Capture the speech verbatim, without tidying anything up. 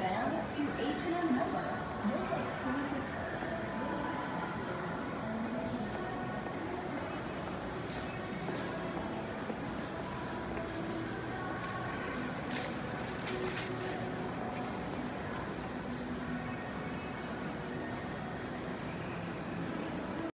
Bound to H and M Number, your exclusive